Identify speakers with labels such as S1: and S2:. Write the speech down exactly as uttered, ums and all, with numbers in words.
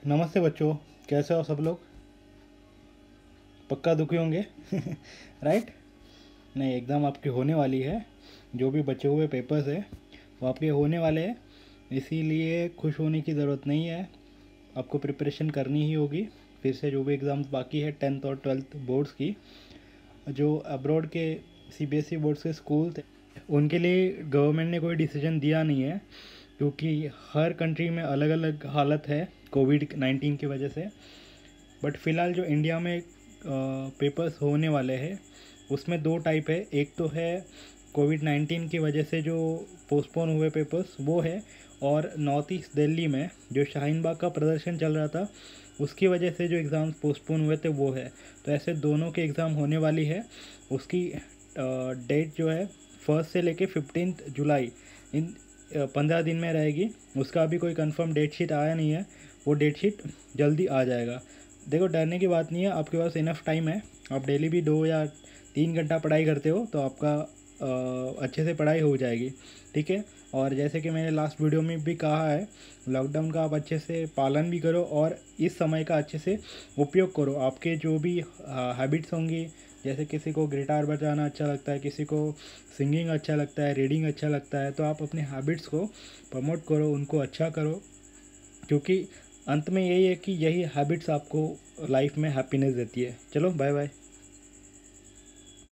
S1: नमस्ते बच्चों, कैसे हो सब लोग। पक्का दुखी होंगे राइट। नहीं, एग्ज़ाम आपकी होने वाली है। जो भी बचे हुए पेपर्स है वो आपके होने वाले हैं, इसीलिए खुश होने की ज़रूरत नहीं है। आपको प्रिपरेशन करनी ही होगी फिर से। जो भी एग्ज़ाम्स बाकी है टेंथ और ट्वेल्थ बोर्ड्स की, जो अब्रॉड के सीबीएसई बोर्ड्स के स्कूल थे, उनके लिए गवर्नमेंट ने कोई डिसीजन दिया नहीं है, क्योंकि हर कंट्री में अलग अलग हालत है कोविड नाइन्टीन की वजह से। बट फ़िलहाल जो इंडिया में पेपर्स होने वाले हैं उसमें दो टाइप है। एक तो है कोविड नाइन्टीन की वजह से जो पोस्टपोन हुए पेपर्स वो है, और नॉर्थ ईस्ट दिल्ली में जो शाहीन बाग का प्रदर्शन चल रहा था उसकी वजह से जो एग्ज़ाम्स पोस्टपोन हुए थे वो है। तो ऐसे दोनों के एग्ज़ाम होने वाली है। उसकी डेट जो है फर्स्ट से लेके फिफ्टींथ जुलाई, इन पंद्रह दिन में रहेगी। उसका अभी कोई कंफर्म डेट शीट आया नहीं है, वो डेट शीट जल्दी आ जाएगा। देखो, डरने की बात नहीं है, आपके पास इनफ टाइम है। आप डेली भी दो या तीन घंटा पढ़ाई करते हो तो आपका अ, अच्छे से पढ़ाई हो जाएगी, ठीक है। और जैसे कि मैंने लास्ट वीडियो में भी कहा है, लॉकडाउन का आप अच्छे से पालन भी करो और इस समय का अच्छे से उपयोग करो। आपके जो भी हैबिट्स होंगी, जैसे किसी को गिटार बजाना अच्छा लगता है, किसी को सिंगिंग अच्छा लगता है, रीडिंग अच्छा लगता है, तो आप अपने हैबिट्स को प्रमोट करो, उनको अच्छा करो, क्योंकि अंत में यही है कि यही हैबिट्स आपको लाइफ में हैप्पीनेस देती है। चलो, बाय बाय।